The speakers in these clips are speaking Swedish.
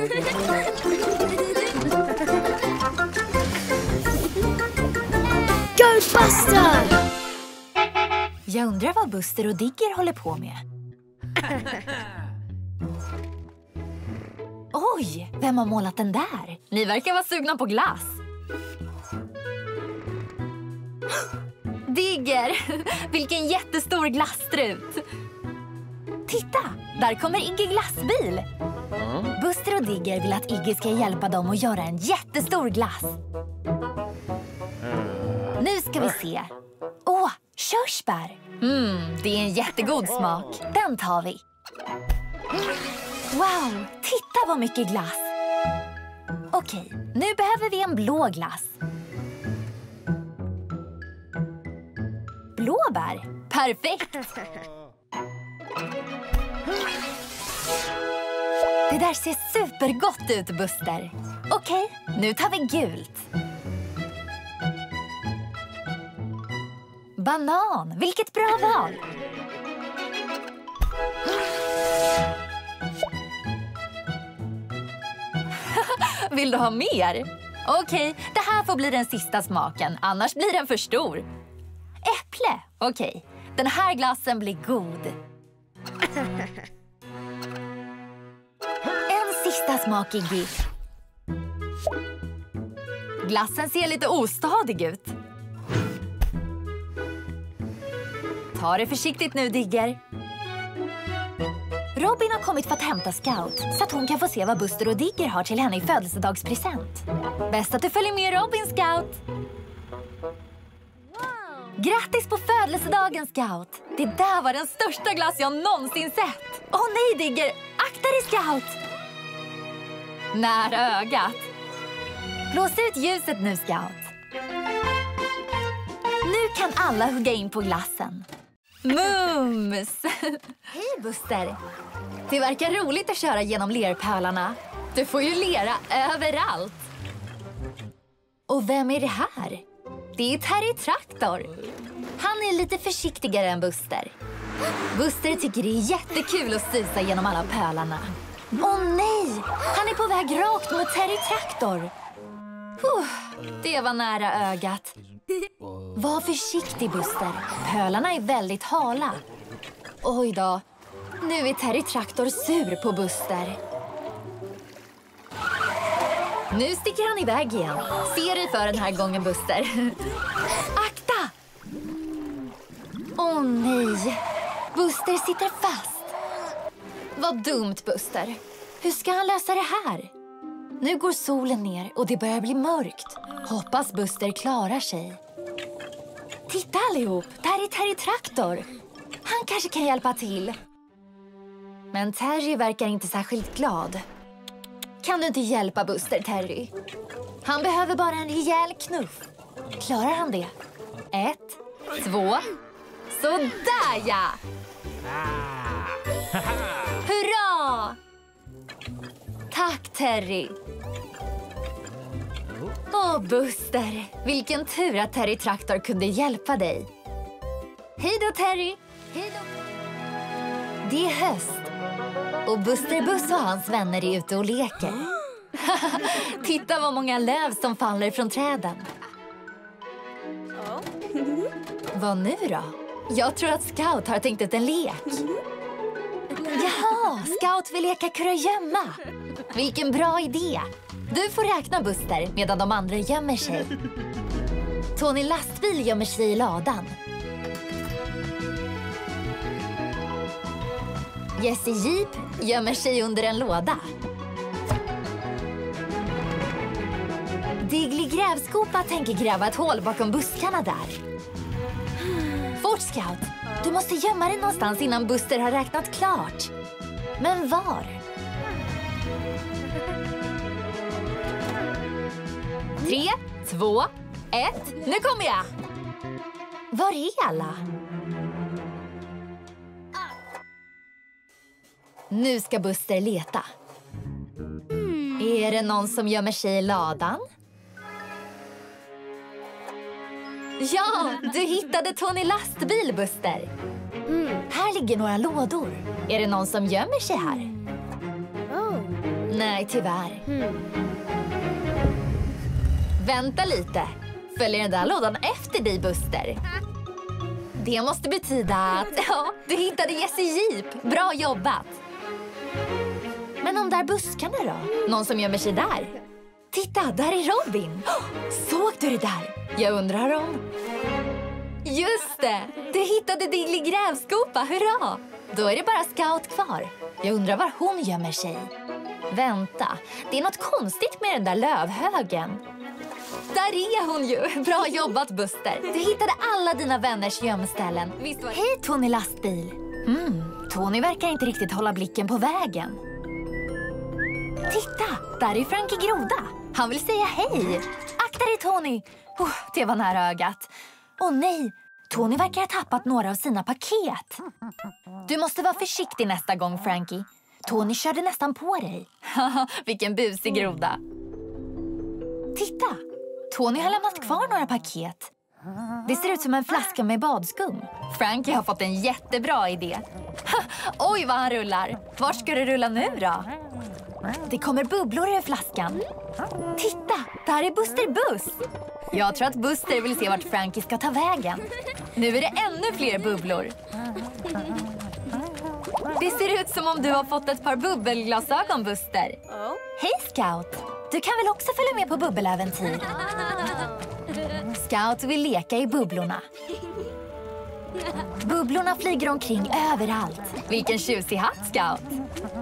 Go Buster! Jag undrar vad Buster och Digger håller på med. Oj, vem har målat den där? Ni verkar vara sugna på glass. Digger, vilken jättestor glasstrut. Titta, där kommer Iggy glassbil. Buster och Digger vill att Iggy ska hjälpa dem att göra en jättestor glass. Nu ska vi se. Åh, körsbär. Det är en jättegod smak. Den tar vi. Wow, titta vad mycket glass. Okej, nu behöver vi en blå glass. Blåbär. Perfekt. Det där ser supergott ut, Buster. Okej, nu tar vi gult. Banan, vilket bra val. Vill du ha mer? Okej, det här får bli den sista smaken, annars blir den för stor. Äpple, okej. Den här glassen blir god. En sista smak, Iggy. Glassen ser lite ostadig ut. Ta det försiktigt nu, Digger. Robin har kommit för att hämta Scout så att hon kan få se vad Buster och Digger har till henne i födelsedagspresent. Bäst att du följer med Robin, Scout. Grattis på födelsedagen, Scout. Det där var den största glass jag någonsin sett. Åh nej, Digger. Akta dig, Scout. Nära ögat. Blås ut ljuset nu, Scout. Nu kan alla hugga in på glassen. Mums! Hej, Buster. Det verkar roligt att köra genom lerpölarna. Du får ju lera överallt. Och vem är det här? Det är Terry Traktor. Han är lite försiktigare än Buster. Buster tycker det är jättekul att susa genom alla pölarna. Åh nej! Han är på väg rakt mot Terry Traktor. Det var nära ögat. Var försiktig, Buster. Pölarna är väldigt hala. Oj då. Nu är Terry Traktor sur på Buster. Nu sticker han iväg igen. Se dig för den här gången, Buster. Akta! Åh nej. Buster sitter fast. Vad dumt, Buster. Hur ska han lösa det här? Nu går solen ner och det börjar bli mörkt. Hoppas Buster klarar sig. Titta allihop, där är Terry Traktor. Han kanske kan hjälpa till. Men Terry verkar inte särskilt glad. Kan du inte hjälpa Buster, Terry? Han behöver bara en rejäl knuff. Klarar han det? 1, 2. Sådär, ja! Hurra! Tack, Terry. Åh, Buster. Vilken tur att Terry Traktor kunde hjälpa dig. Hej då, Terry. Hej då. Det är höst. Och Buster Buss och hans vänner är ute och leker. Titta vad många löv som faller från träden. Vad nu då? Jag tror att Scout har tänkt ut en lek. Jaha, Scout vill leka kurragömma. Vilken bra idé. Du får räkna, Buster, medan de andra gömmer sig. Tony Lastbil gömmer sig i ladan. Jesse Jeep gömmer sig under en låda. Diggly Grävskopa tänker gräva ett hål bakom buskarna där. Fort, Scout. Du måste gömma dig någonstans innan Buster har räknat klart. Men var? 3, 2, 1. Nu kommer jag! Var är alla? Nu ska Buster leta. Är det någon som gömmer sig i ladan? Ja, du hittade Tony Lastbil, Buster. Här ligger några lådor. Är det någon som gömmer sig här? Nej, tyvärr. Vänta lite. Följer den där lådan efter dig, Buster? Det måste betyda att du hittade Jessie Jeep. Bra jobbat. Men de där buskarna då? Någon som gömmer sig där? Titta, där är Robin. Såg du det där? Jag undrar om... Just det! Du hittade Dilly grävskopa, hurra! Då är det bara Scout kvar. Jag undrar var hon gömmer sig. Vänta, det är något konstigt med den där lövhögen. Där är hon ju! Bra jobbat, Buster. Du hittade alla dina vänners gömställen. Hej, Tony lastbil. Tony verkar inte riktigt hålla blicken på vägen. Titta, där är Frankie Groda. Han vill säga hej. Akta dig, Tony. Det var nära ögat. Åh nej, Tony verkar ha tappat några av sina paket. Du måste vara försiktig nästa gång, Frankie. Tony körde nästan på dig. Vilken busig groda. Titta, Tony har lämnat kvar några paket. Det ser ut som en flaska med badskum. Frankie har fått en jättebra idé. Oj, vad han rullar. Var ska du rulla nu då? Det kommer bubblor ur flaskan. Titta, där är Buster Buss. Jag tror att Buster vill se vart Frankie ska ta vägen. Nu är det ännu fler bubblor. Det ser ut som om du har fått ett par bubbelglasögon, Buster. Hej, Scout. Du kan väl också följa med på bubbeläventyr? Scout vill leka i bubblorna. Bubblorna flyger omkring överallt. Vilken tjusig hatt, Scout.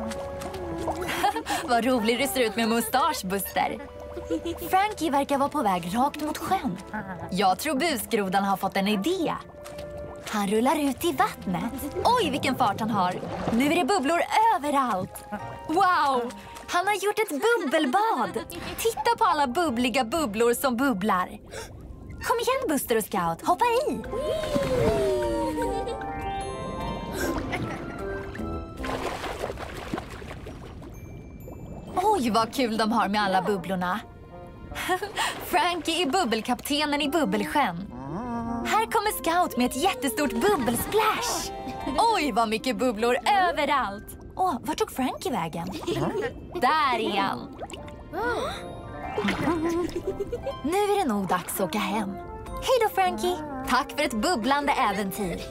Vad rolig du ser ut med mustasch, Buster. Frankie verkar vara på väg rakt mot sjön. Jag tror busgrodan har fått en idé. Han rullar ut i vattnet. Oj, vilken fart han har. Nu är det bubblor överallt. Wow, han har gjort ett bubbelbad. Titta på alla bubbliga bubblor som bubblar. Kom igen, Buster och Scout, hoppa i. Oj, vad kul de har med alla bubblorna. Frankie är bubbelkaptenen i bubbelsjön. Här kommer Scout med ett jättestort bubbelsplash. Oj, vad mycket bubblor överallt. Vart tog Frankie vägen? Där är han. Nu är det nog dags att åka hem. Hej då, Frankie. Tack för ett bubblande äventyr.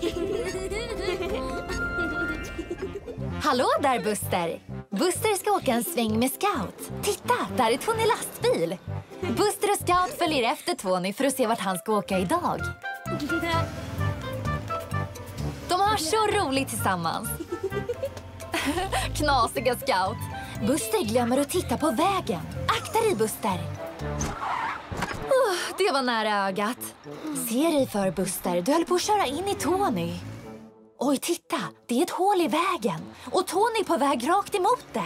Hallå där, Buster. Buster ska åka en sväng med Scout. Titta, där är Tony lastbil. Buster och Scout följer efter Tony för att se vart han ska åka idag. De har så roligt tillsammans. Knasiga Scout. Buster glömmer att titta på vägen. Akta dig, Buster. Det var nära ögat. Se dig för, Buster. Du höll på att köra in i Tony. Oj, titta. Det är ett hål i vägen. Och Tony är på väg rakt emot det.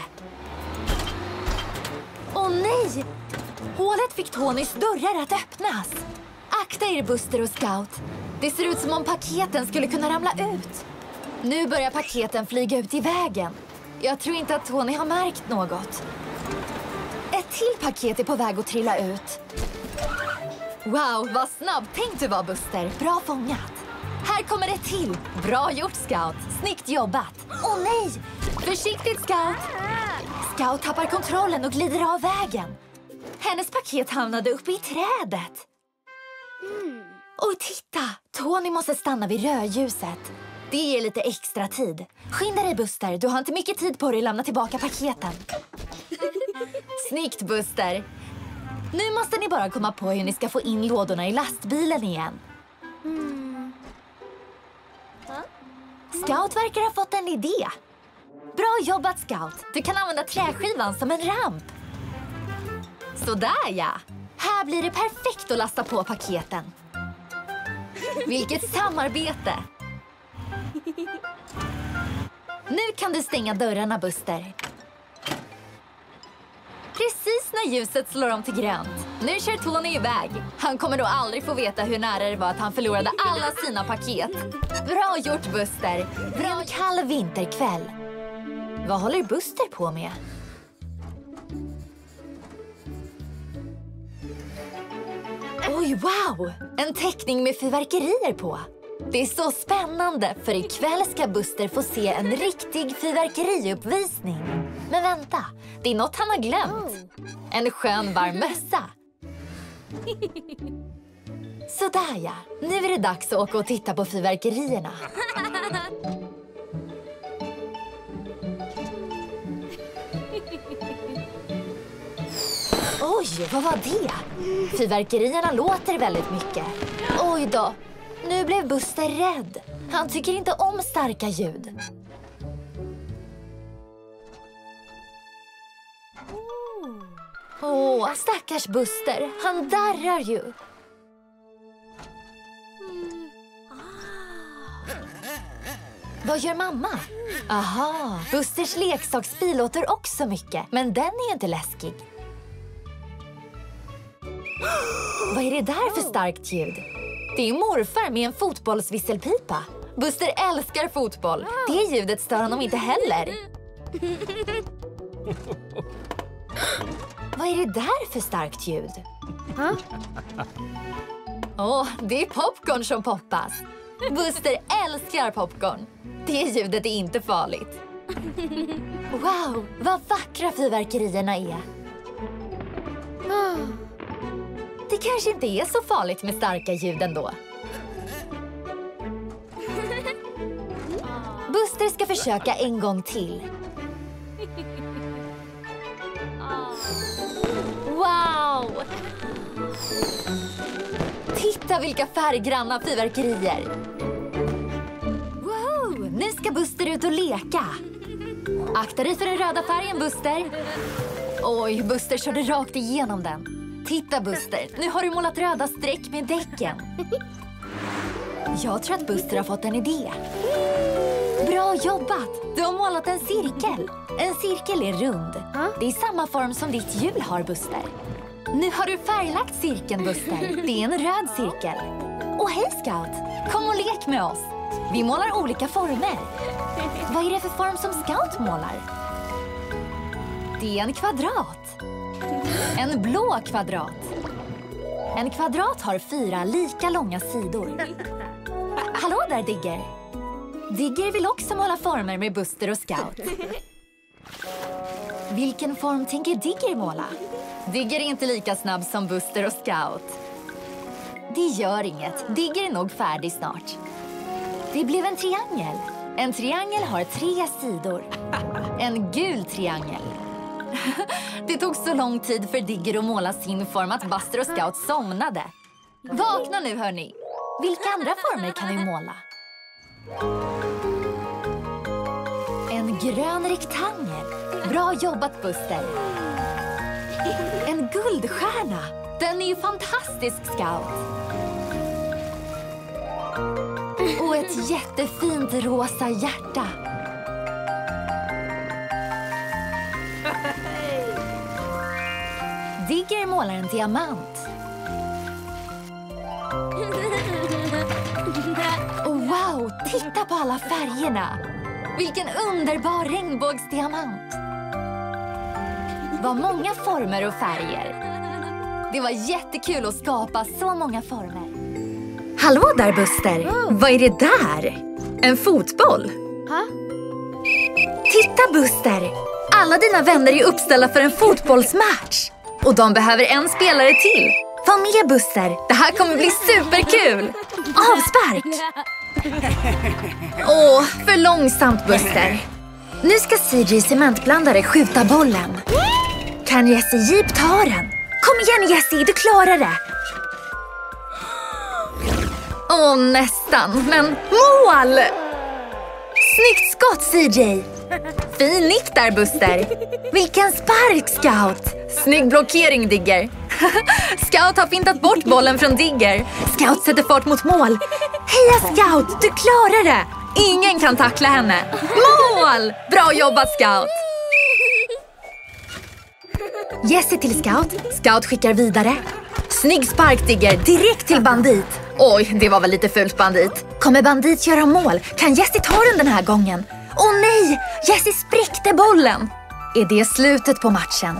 Åh nej! Hålet fick Tonys dörrar att öppnas. Akta er, Buster och Scout. Det ser ut som om paketen skulle kunna ramla ut. Nu börjar paketen flyga ut i vägen. Jag tror inte att Tony har märkt något. Ett till paket är på väg att trilla ut. Wow, vad snabbtänkt du var, Buster. Bra fångat. Här kommer det till. Bra gjort, Scout. Snyggt jobbat. Åh nej! Försiktigt, Scout. Scout tappar kontrollen och glider av vägen. Hennes paket hamnade uppe i trädet. Och titta, Tony måste stanna vid rödljuset. Det ger lite extra tid. Skynda dig, Buster. Du har inte mycket tid på dig att lämna tillbaka paketen. Snyggt, Buster. Nu måste ni bara komma på hur ni ska få in lådorna i lastbilen igen. Scout verkar ha fått en idé. Bra jobbat, Scout. Du kan använda träskivan som en ramp. Sådär, ja. Här blir det perfekt att lasta på paketen. Vilket samarbete. Nu kan du stänga dörrarna, Buster. Precis när ljuset slår om till grönt. Nu kör Tony iväg. Han kommer då aldrig få veta hur nära det var att han förlorade alla sina paket. Bra gjort, Buster. Bra. En kall vinterkväll. Vad håller Buster på med? Oj, wow! En teckning med fyrverkerier på. Det är så spännande, för ikväll ska Buster få se en riktig fyrverkeriuppvisning. Men vänta, det är något han har glömt. En skön varm mössa. Sådär ja, nu är det dags att åka och titta på fyrverkerierna. Oj, vad var det? Fyrverkerierna låter väldigt mycket. Oj då, nu blev Buster rädd. Han tycker inte om starka ljud. Åh, stackars Buster. Han darrar ju. Vad gör mamma? Aha, Busters leksaksbil låter också mycket. Men den är inte läskig. Vad är det där för starkt ljud? Det är morfar med en fotbollsvisselpipa. Buster älskar fotboll. Det ljudet stör honom inte heller. Vad är det där för starkt ljud? Åh, det är popcorn som poppas. Buster älskar popcorn. Det ljudet är inte farligt. Wow, vad vackra fyrverkerierna är. Det kanske inte är så farligt med starka ljud ändå. Buster ska försöka en gång till. Wow! Titta vilka färggranna fyrverkerier. Wow, nu ska Buster ut och leka. Akta dig för den röda färgen, Buster. Oj, Buster körde rakt igenom den. Titta, Buster, nu har du målat röda streck med däcken. Jag tror att Buster har fått en idé. Bra jobbat! Du har målat en cirkel. En cirkel är rund. Det är samma form som ditt hjul har, Buster. Nu har du färglagt cirkeln, Buster. Det är en röd cirkel. Och hej, Scout! Kom och lek med oss. Vi målar olika former. Vad är det för form som Scout målar? Det är en kvadrat. En blå kvadrat. En kvadrat har 4 lika långa sidor. Hallå där, Digger. Digger vill också måla former med Buster och Scout. Vilken form tänker Digger måla? Digger är inte lika snabb som Buster och Scout. Det gör inget. Digger är nog färdig snart. Det blev en triangel. En triangel har 3 sidor. En gul triangel. Det tog så lång tid för Digger att måla sin form att Buster och Scout somnade. Vakna nu, hörni. Vilka andra former kan vi måla? En grön rektangel. Bra jobbat, Buster. En guldstjärna. Den är ju fantastisk, Scout. Och ett jättefint rosa hjärta. Digger målar en diamant. Och wow, titta på alla färgerna. Vilken underbar regnbågsdiamant. Vad många former och färger. Det var jättekul att skapa så många former. Hallå där, Buster. Vad är det där? En fotboll? Titta, Buster. Alla dina vänner är uppställda för en fotbollsmatch. Och de behöver en spelare till. Var med, Buster. Det här kommer bli superkul. Avspark. Åh, för långsamt, Buster. Nu ska CJ cementblandare skjuta bollen. Kan Jessie Jeep ta den? Kom igen, Jessie, du klarar det. Åh, nästan. Men mål! Snyggt skott, CJ. Fin nick där, Buster. Vilken spark, Scout. Snygg blockering, Digger. Scout har fintat bort bollen från Digger. Scout sätter fart mot mål. Heja, Scout, du klarar det. Ingen kan tackla henne. Mål! Bra jobbat, Scout. Jessie till Scout. Scout skickar vidare. Snygg spark, Digger. Direkt till Bandit. Oj, det var väl lite fult, Bandit. Kommer Bandit göra mål? Kan Jessie ta den här gången? Åh nej! Jessie spräckte bollen. Är det slutet på matchen?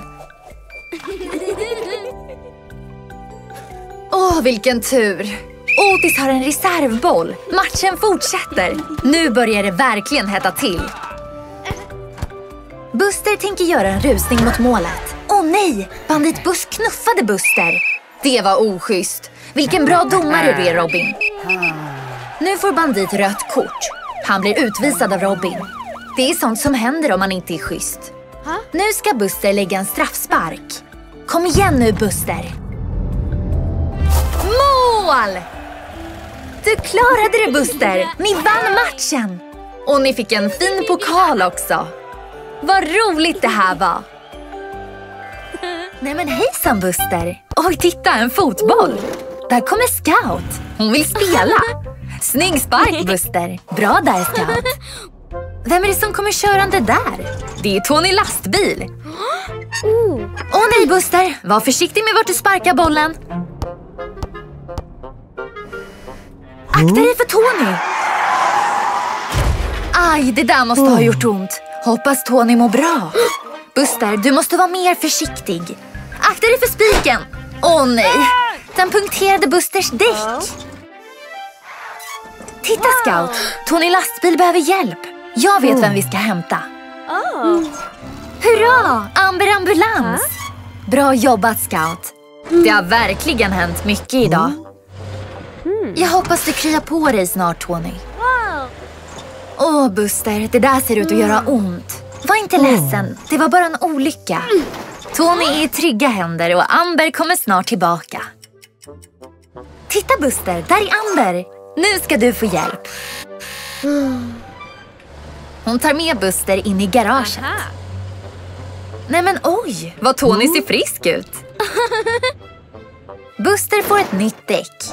Åh, vilken tur. Otis har en reservboll. Matchen fortsätter. Nu börjar det verkligen hetta till. Buster tänker göra en rusning mot målet. Åh nej! Bandit Buss knuffade Buster. Det var oschysst. Vilken bra domare du är, Robin. Nu får Bandit rött kort. Han blir utvisad av Robin. Det är sånt som händer om man inte är schysst. Nu ska Buster lägga en straffspark. Kom igen nu, Buster. Mål! Du klarade det, Buster. Ni vann matchen. Och ni fick en fin pokal också. Vad roligt det här var. Nej men hejsan, Buster. Oj, titta, en fotboll. Där kommer Scout. Hon vill spela. Snygg spark, Buster. Bra där, Scout. Vem är det som kommer körande där? Det är Tony Lastbil. Åh nej, Buster. Var försiktig med vart du sparkar bollen. Akta dig för Tony. Aj, det där måste ha gjort ont. Hoppas Tony mår bra. Buster, du måste vara mer försiktig. Akta dig för spiken. Åh nej, den punkterade Busters däck. Titta, Scout. Tony Lastbil behöver hjälp. Jag vet vem vi ska hämta. Hurra, Amber Ambulans. Bra jobbat, Scout. Det har verkligen hänt mycket idag. Jag hoppas du kryar på dig snart, Tony. Åh, Buster, det där ser ut att göra ont. Var inte ledsen, det var bara en olycka. Tony är i trygga händer och Amber kommer snart tillbaka. Titta, Buster, där är Amber. Nu ska du få hjälp. Hon tar med Buster in i garaget. Nej men oj, vad Tony ser frisk ut. Buster får ett nytt däck.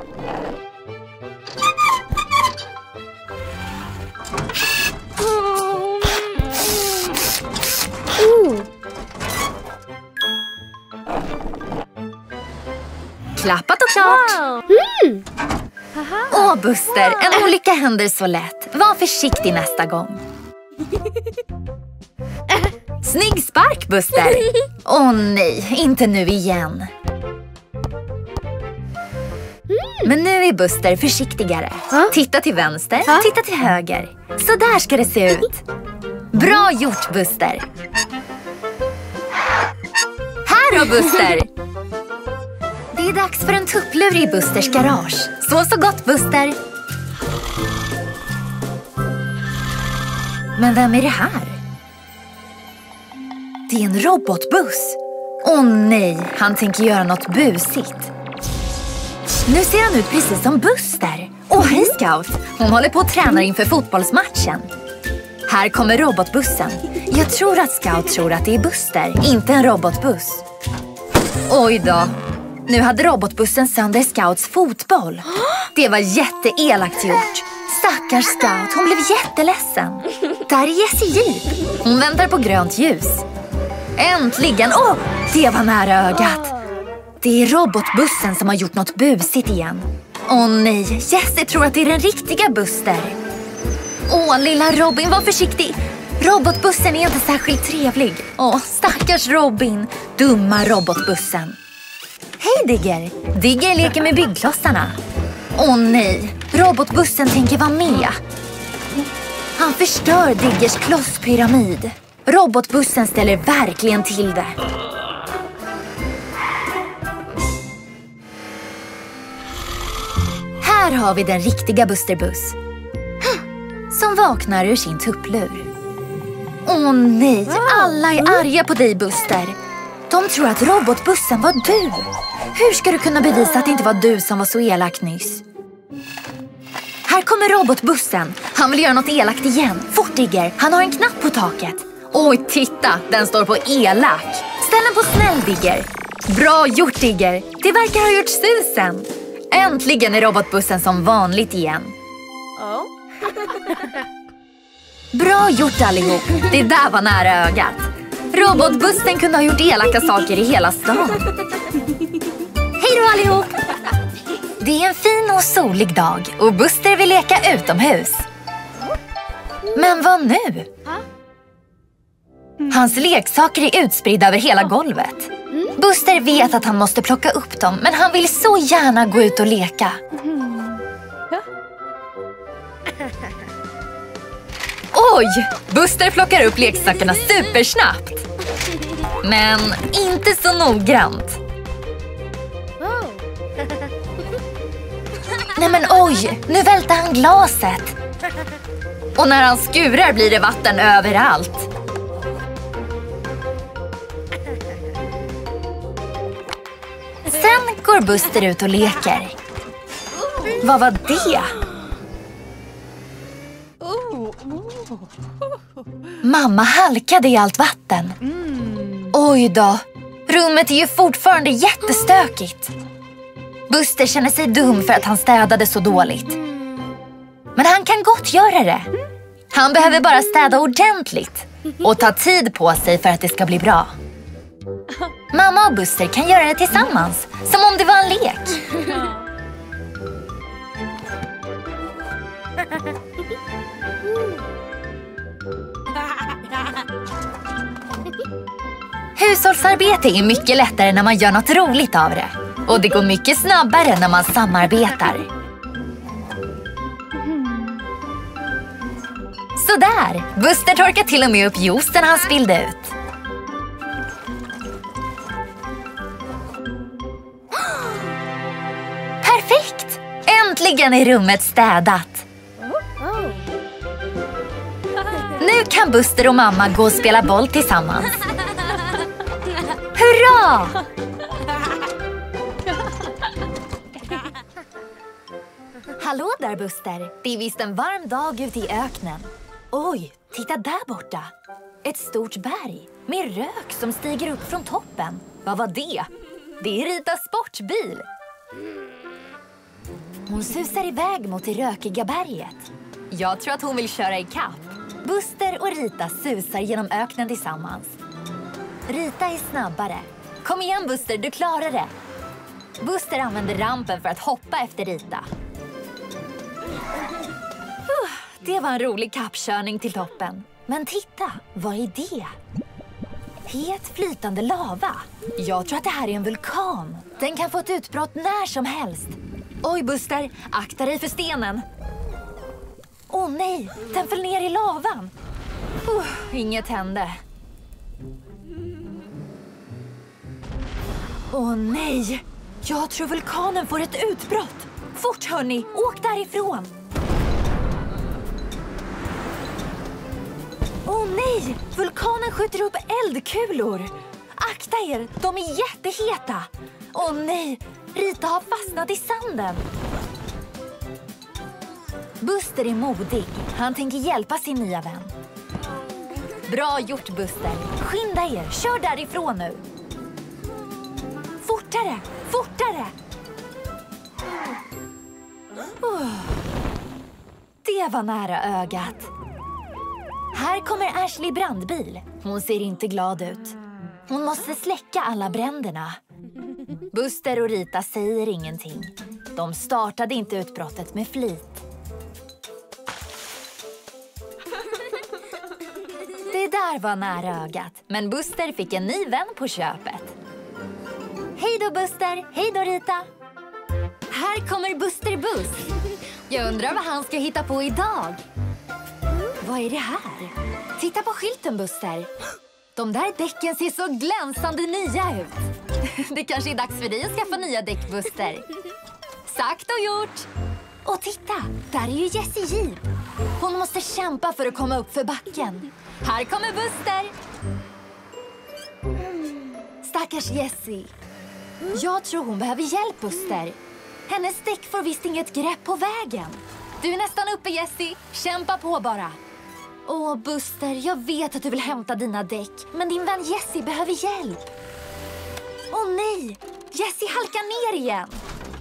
Klappat och klart. Åh, Buster, en olycka händer så lätt. Var försiktig nästa gång. Snygg spark, Buster. Åh nej, inte nu igen. Men nu är Buster försiktigare. Titta till vänster, titta till höger. Så där ska det se ut. Bra gjort, Buster. Här då, Buster. Det är dags för en tupplur i Busters garage. Så gott, Buster. Men vem är det här? Det är en robotbuss. Åh nej, han tänker göra något busigt. Nu ser han ut precis som Buster. Åh, hej Scout. Hon håller på att träna inför fotbollsmatchen. Här kommer robotbussen. Jag tror att Scout tror att det är Buster, inte en robotbuss. Oj då. Nu hade robotbussen sönder Scouts fotboll. Det var jätteelakt gjort. Stackars Scout, hon blev jätteledsen. Där är Jessie Jeep. Hon väntar på grönt ljus. Äntligen! Åh, det var nära ögat. Det är robotbussen som har gjort något busigt igen. Åh nej, Jessie tror att det är den riktiga Buster. Åh, lilla Robin, var försiktig. Robotbussen är inte särskilt trevlig. Åh, stackars Robin. Dumma robotbussen. Hej, Digger. Digger leker med byggklossarna. Åh nej, robotbussen tänker vara med. Han förstör Diggers klosspyramid. Robotbussen ställer verkligen till det. Här har vi den riktiga Busterbuss. Som vaknar ur sin tupplur. Åh nej, alla är arga på dig, Buster. De tror att robotbussen var du. Hur ska du kunna bevisa att det inte var du som var så elak nyss? Här kommer robotbussen. Han vill göra något elakt igen. Fort, Digger. Han har en knapp på taket. Oj, titta. Den står på elak. Ställ den på snäll, Digger. Bra gjort, Digger. Det verkar ha gjort susen. Äntligen är robotbussen som vanligt igen. Bra gjort, allihop. Det där var nära ögat. Robotbussen kunde ha gjort elaka saker i hela stan. Hej då, allihop. Det är en fin och solig dag och Buster vill leka utomhus. Men vad nu? Hans leksaker är utspridda över hela golvet. Buster vet att han måste plocka upp dem, men han vill så gärna gå ut och leka. Oj! Buster plockar upp leksakerna supersnabbt. Men inte så noggrant. Nej men oj, nu välter han glaset. Och när han skurar blir det vatten överallt. Sen går Buster ut och leker. Vad var det? Mamma halkade i allt vatten. Oj då, rummet är ju fortfarande jättestökigt. Buster känner sig dum för att han städade så dåligt. Men han kan gott göra det. Han behöver bara städa ordentligt och ta tid på sig för att det ska bli bra. Mamma och Buster kan göra det tillsammans, som om det var en lek. Hushållsarbete är mycket lättare när man gör något roligt av det. Och det går mycket snabbare när man samarbetar. Sådär! Buster torkar till och med upp juicen han spillde ut. Perfekt! Äntligen är rummet städat. Nu kan Buster och mamma gå och spela boll tillsammans. Hurra! Hallå där, Buster. Det är visst en varm dag ute i öknen. Oj, titta där borta. Ett stort berg med rök som stiger upp från toppen. Vad var det? Det är Ritas sportbil. Hon susar iväg mot det rökiga berget. Jag tror att hon vill köra i kapp. Buster och Rita susar genom öknen tillsammans. Rita är snabbare. Kom igen, Buster, du klarar det. Buster använder rampen för att hoppa efter Rita. Det var en rolig kappkörning till toppen. Men titta, vad är det? Het flytande lava. Jag tror att det här är en vulkan. Den kan få ett utbrott när som helst. Oj, Buster, akta dig för stenen. Åh nej, den föll ner i lavan. Inget hände. Åh nej, jag tror vulkanen får ett utbrott. Fort hörni, åk därifrån. Åh nej, vulkanen skjuter upp eldkulor. Akta er, de är jätteheta. Åh nej, Rita har fastnat i sanden. Buster är modig. Han tänker hjälpa sin nya vän. Bra gjort, Buster. Skynda er, kör därifrån nu. Fortare, fortare. Det var nära ögat. Här kommer Ashley brandbil. Hon ser inte glad ut. Hon måste släcka alla bränderna. Buster och Rita säger ingenting. De startade inte utbrottet med flit. Det där var nära ögat. Men Buster fick en ny vän på köpet. Hej då, Buster! Hej då, Rita! Här kommer Buster Buss. Jag undrar vad han ska hitta på idag. Vad är det här? Titta på skylten, Buster. De där däcken ser så glänsande nya ut. Det kanske är dags för dig att skaffa nya däck, Buster. Sagt och gjort. Och titta, där är ju Jessie Jeep. Hon måste kämpa för att komma upp för backen. Här kommer Buster. Stackars Jessie. Jag tror hon behöver hjälp, Buster. Hennes däck får visst inget grepp på vägen. Du är nästan uppe, Jessie. Kämpa på bara. Åh, Buster, jag vet att du vill hämta dina däck. Men din vän Jessie behöver hjälp. Åh nej, Jessie halkar ner igen.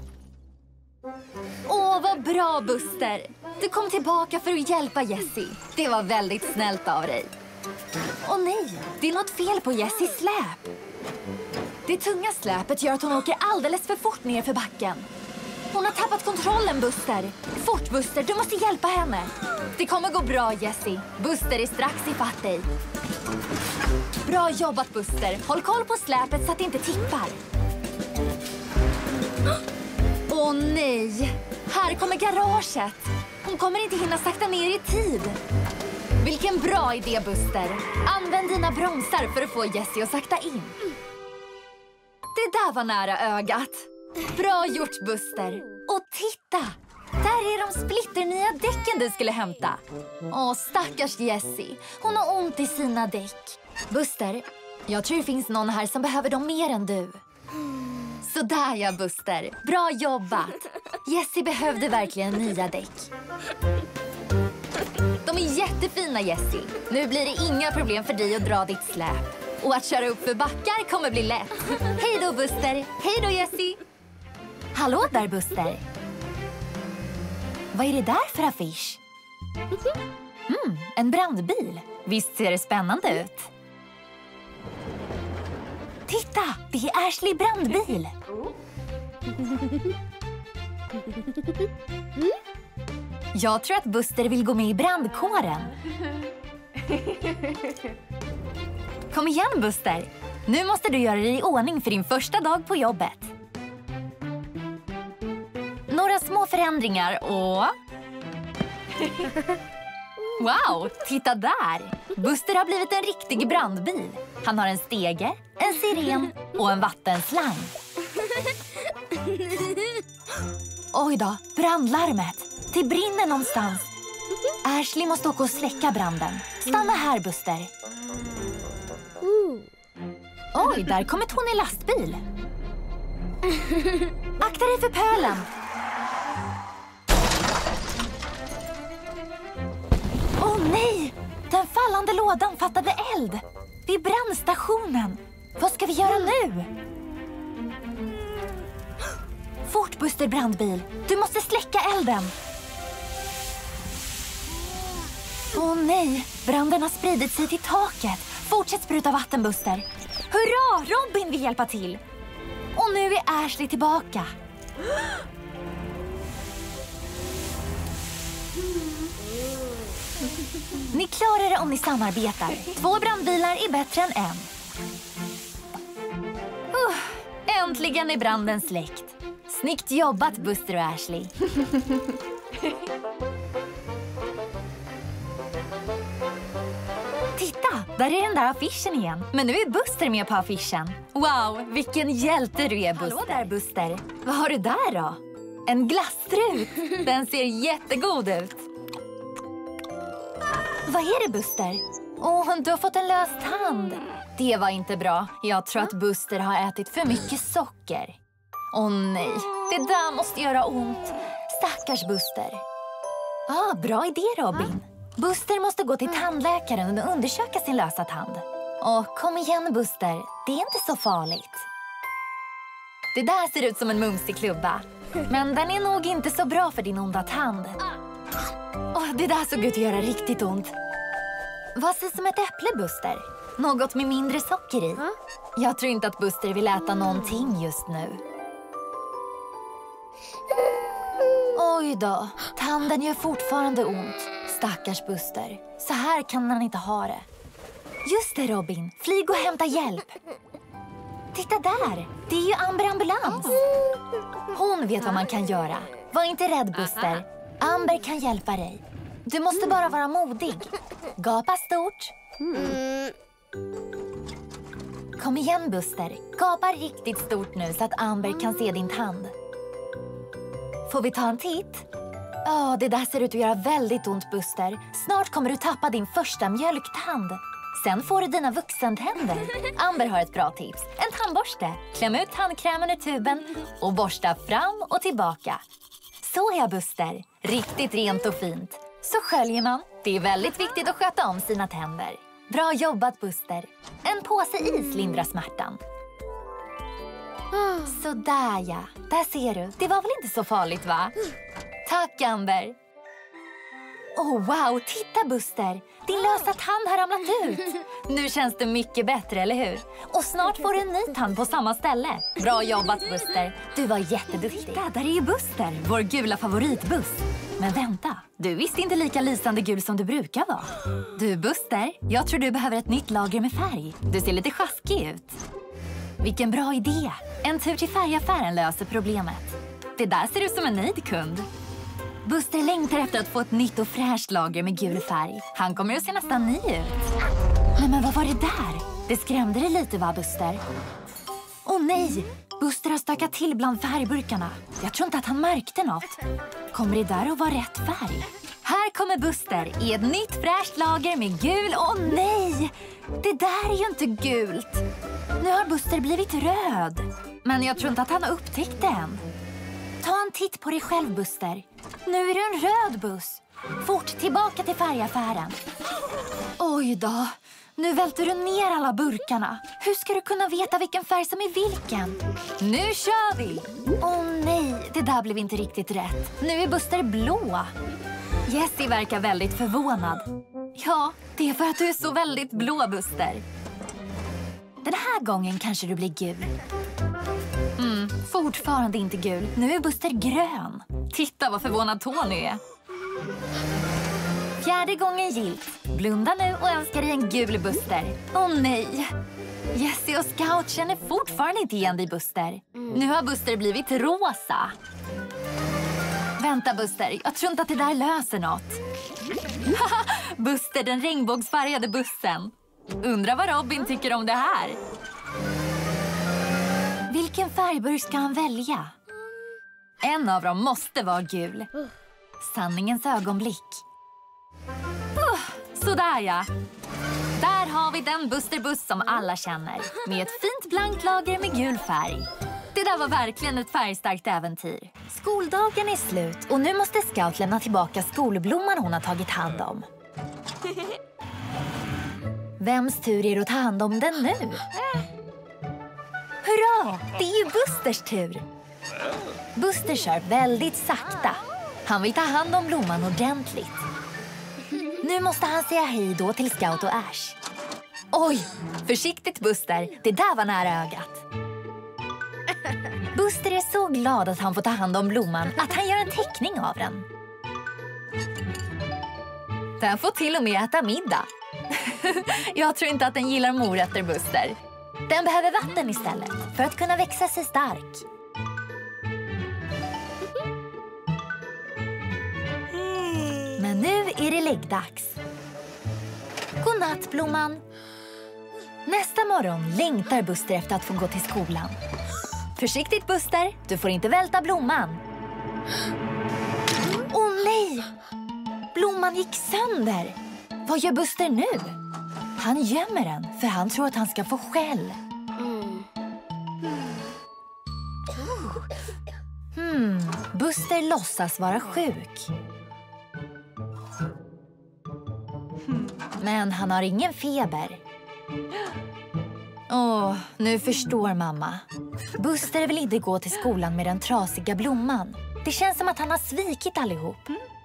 Åh, vad bra, Buster. Du kom tillbaka för att hjälpa Jessie. Det var väldigt snällt av dig. Åh nej, det är något fel på Jessies släp. Det tunga släpet gör att hon åker alldeles för fort ner för backen. Hon har tappat kontrollen, Buster. Fort, Buster, du måste hjälpa henne. Det kommer gå bra, Jessie. Buster är strax ifatt dig. Bra jobbat, Buster. Håll koll på släpet så att det inte tippar. Åh nej, här kommer garaget. Hon kommer inte hinna sakta ner i tid. Vilken bra idé, Buster. Använd dina bromsar för att få Jessie att sakta in. Det där var nära ögat. Bra gjort, Buster. Och titta! Där är de splitternya däcken du skulle hämta. Åh, stackars Jessie. Hon har ont i sina däck. Buster, jag tror det finns någon här som behöver dem mer än du. Sådär ja, Buster. Bra jobbat. Jessie behövde verkligen nya däck. De är jättefina, Jessie. Nu blir det inga problem för dig att dra ditt släp. Och att köra upp för backar kommer bli lätt. Hej då, Buster. Hej då, Jessie. Hallå där, Buster. Vad är det där för affisch? En brandbil. Visst ser det spännande ut? Titta, det är Ashley brandbil. Jag tror att Buster vill gå med i brandkåren. Kom igen, Buster. Nu måste du göra dig i ordning för din första dag på jobbet. Några små förändringar och... Wow, titta där! Buster har blivit en riktig brandbil. Han har en stege, en siren och en vattenslang. Oj då, brandlarmet. Det brinner någonstans. Ashley måste åka och släcka branden. Stanna här, Buster. Oj, där kommer Tony lastbil. Akta dig för pölen. Åh nej! Den fallande lådan fattade eld. Vid brandstationen. Vad ska vi göra nu? Fort, Buster brandbil. Du måste släcka elden. Åh nej, branden har spridit sig till taket. Fortsätt spruta vatten, Buster. Hurra, Robin vill hjälpa till. Och nu är Ashley tillbaka. Ni klarar det om ni samarbetar. 2 brandbilar är bättre än en. Äntligen är branden släckt. Snyggt jobbat, Buster och Ashley. Titta, där är den där affischen igen. Men nu är Buster med på affischen. Wow, vilken hjälte du är, Buster. Hallå där, Buster. Vad har du där då? En glasstrut. Den ser jättegod ut. Vad är det, Buster? Du har fått en lös tand. Det var inte bra. Jag tror att Buster har ätit för mycket socker. Åh nej, det där måste göra ont. Stackars Buster. Bra idé, Robin. Buster måste gå till tandläkaren och undersöka sin lösa tand. Kom igen, Buster. Det är inte så farligt. Det där ser ut som en mumsig klubba. Men den är nog inte så bra för din onda tand. Det där såg ut att göra riktigt ont. Vad sägs som ett äpple, Buster? Något med mindre socker i. Jag tror inte att Buster vill äta någonting just nu. Oj då, tanden gör fortfarande ont. Stackars Buster. Så här kan han inte ha det. Just det, Robin. Flyg och hämta hjälp. Titta där. Det är ju Amber ambulans. Hon vet vad man kan göra. Var inte rädd, Buster. Amber kan hjälpa dig. Du måste bara vara modig. Gapa stort. Kom igen, Buster. Gapa riktigt stort nu så att Amber kan se din tand. Får vi ta en titt? Det där ser ut att göra väldigt ont, Buster. Snart kommer du tappa din första mjölktand. Sen får du dina vuxentänder. Amber har ett bra tips. En tandborste. Kläm ut tandkrämen ur tuben och borsta fram och tillbaka. Så är Buster. Riktigt rent och fint. Så sköljer man. Det är väldigt viktigt att sköta om sina tänder. Bra jobbat, Buster. En påse is lindrar smärtan. Så där ja. Där ser du. Det var väl inte så farligt, va? Tack, Amber. Wow, titta, Buster. Din lösa tand har ramlat ut. Nu känns det mycket bättre, eller hur? Och snart får du en ny tand på samma ställe. Bra jobbat, Buster. Du var jätteduktig. Titta, där är ju Buster, vår gula favoritbuss. Men vänta, du är visst inte lika lysande gul som du brukar vara. Du, Buster, jag tror du behöver ett nytt lager med färg. Du ser lite sjaskig ut. Vilken bra idé. En tur till färgaffären löser problemet. Det där ser ut som en nöjd kund. Buster längtar efter att få ett nytt och fräscht lager med gul färg. Han kommer att se nästan ny ut. Nej, men vad var det där? Det skrämde dig lite, va, Buster? Åh nej! Buster har stökat till bland färgburkarna. Jag tror inte att han märkte något. Kommer det där att vara rätt färg? Här kommer Buster i ett nytt fräscht lager med gul. Åh nej! Det där är ju inte gult. Nu har Buster blivit röd. Men jag tror inte att han har upptäckt det än. Ta en titt på dig själv, Buster. Nu är du en röd buss. Fort tillbaka till färgaffären. Oj då. Nu välter du ner alla burkarna. Hur ska du kunna veta vilken färg som är vilken? Nu kör vi! Åh nej, det där blev inte riktigt rätt. Nu är Buster blå. Jessie verkar väldigt förvånad. Ja, det är för att du är så väldigt blå, Buster. Den här gången kanske du blir gul. Fortfarande inte gul. Nu är Buster grön. Titta vad förvånad Tony är. Fjärde gången gillt. Blunda nu och önska dig en gul Buster. Åh nej! Jessie och Scout känner fortfarande inte igen dig, Buster. Nu har Buster blivit rosa. Vänta, Buster. Jag tror inte att det där löser något. Buster, den regnbågsfärgade bussen. Undrar vad Robin tycker om det här. Vilken färgburk ska han välja? En av dem måste vara gul. Sanningens ögonblick. Sådär ja. Där har vi den Busterbuss som alla känner. Med ett fint blankt lager med gul färg. Det där var verkligen ett färgstarkt äventyr. Skoldagen är slut och nu måste Scout lämna tillbaka skolblomman hon har tagit hand om. Vems tur är det att ta hand om den nu? Hurra! Det är ju Busters tur. Buster kör väldigt sakta. Han vill ta hand om blomman ordentligt. Nu måste han säga hej då till Scout och Ash. Oj, försiktigt Buster. Det där var nära ögat. Buster är så glad att han får ta hand om blomman att han gör en teckning av den. Den får till och med äta middag. Jag tror inte att den gillar morötter, Buster. Den behöver vatten istället för att kunna växa sig stark. Men nu är det läggdags. Godnatt, blomman. Nästa morgon längtar Buster efter att få gå till skolan. Försiktigt, Buster. Du får inte välta blomman. Åh nej! Blomman gick sönder. Vad gör Buster nu? Han gömmer den för han tror att han ska få skäll. Buster låtsas vara sjuk. Men han har ingen feber. Nu förstår mamma. Buster vill inte gå till skolan med den trasiga blomman. Det känns som att han har svikit allihop.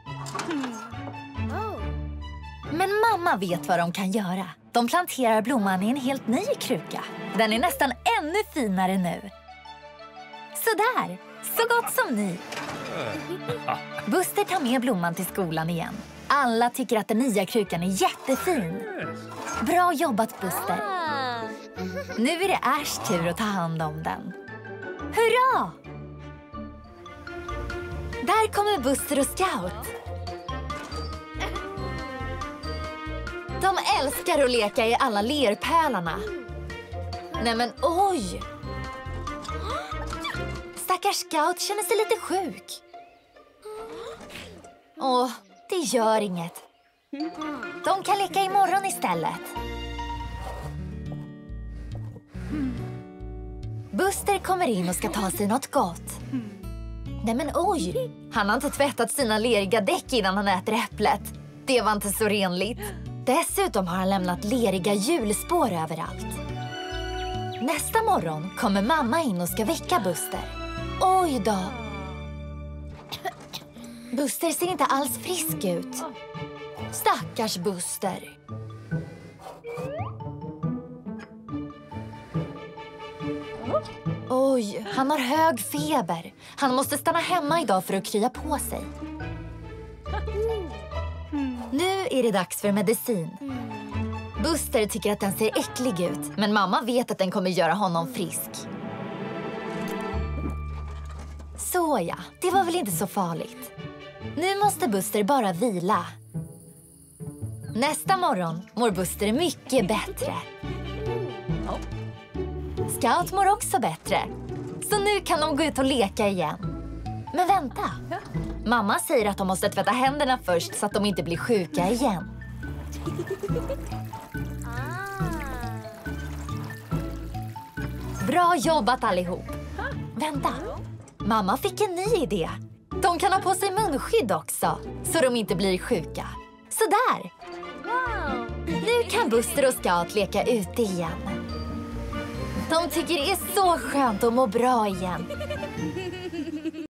Men mamma vet vad de kan göra. De planterar blomman i en helt ny kruka. Den är nästan ännu finare nu. Sådär, så gott som ny. Buster tar med blomman till skolan igen. Alla tycker att den nya krukan är jättefin. Bra jobbat, Buster. Nu är det Ashs tur att ta hand om den. Hurra! Där kommer Buster och Scout. De älskar att leka i alla lerpärlarna. Nej men oj! Stackars Scout känner sig lite sjuk. Det gör inget. De kan leka imorgon istället. Buster kommer in och ska ta sig något gott. Nej men oj! Han har inte tvättat sina leriga däck innan han äter äpplet. Det var inte så renligt. Dessutom har han lämnat leriga hjulspår överallt. Nästa morgon kommer mamma in och ska väcka Buster. Oj då! Buster ser inte alls frisk ut. Stackars Buster. Oj, han har hög feber. Han måste stanna hemma idag för att krya på sig. Nu är det dags för medicin. Buster tycker att den ser äcklig ut, men mamma vet att den kommer göra honom frisk. Så ja, det var väl inte så farligt. Nu måste Buster bara vila. Nästa morgon mår Buster mycket bättre. Scout mår också bättre. Så nu kan de gå ut och leka igen. Men vänta. Mamma säger att de måste tvätta händerna först så att de inte blir sjuka igen. Bra jobbat allihop. Vänta. Mamma fick en ny idé. De kan ha på sig munskydd också, så de inte blir sjuka. Så där. Nu kan Buster och Scout leka ute igen. De tycker det är så skönt att må bra igen.